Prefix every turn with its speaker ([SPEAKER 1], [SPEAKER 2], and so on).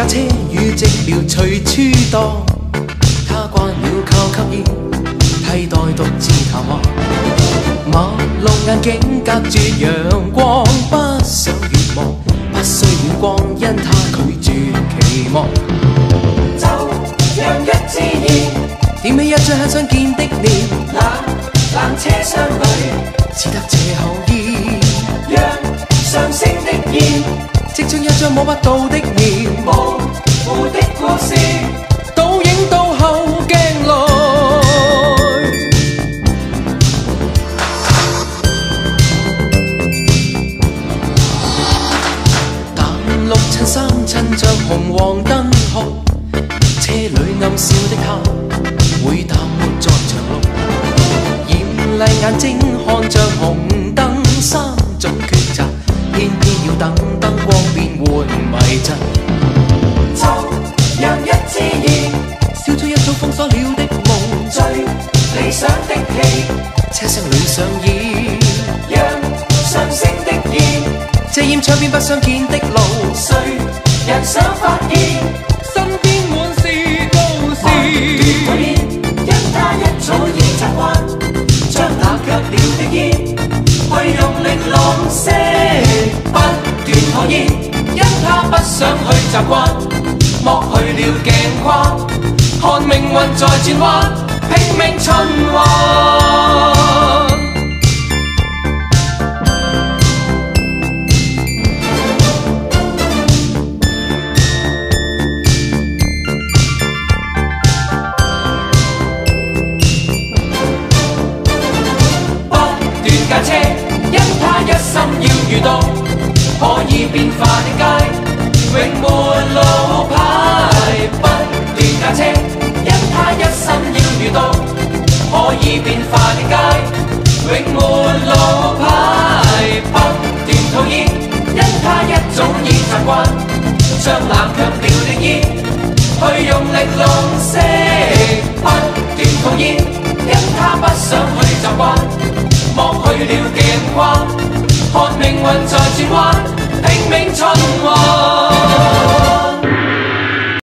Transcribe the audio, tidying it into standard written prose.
[SPEAKER 1] 車與寂寥隨處蕩，他慣了靠吸煙，替代獨自談話。馬路眼鏡隔住陽光，不想遠望，不需遠光，因他拒絕期望。就讓一支煙，點起一張很想見的臉，冷車廂裏只得這口煙，讓上升的煙即將一張摸不到的面，模糊的故事倒影到後鏡內。淡綠襯衫襯着紅黃燈號，車裏暗笑的他會淡沒在長路，豔麗眼睛看着紅燈，三種抉擇偏偏要等燈光變換迷陣。就讓一支煙燒出一早封鎖了的夢，最理想的戲車廂裏上演，讓上升的煙遮掩窗邊不相見的路，誰人想發現身邊滿是故事。因他一早已習慣將那卻了的煙去用力浪瀉，不斷拖煙，因他不想去習慣，剝去了鏡框，看命運在轉彎，拼命循環。車，因他一心要遇到可以變化的街，永沒路牌。不斷駕車，因他一心要遇到可以變化的街，永沒路牌。不斷吐煙，因他一早已習慣將冷卻了的煙去用力浪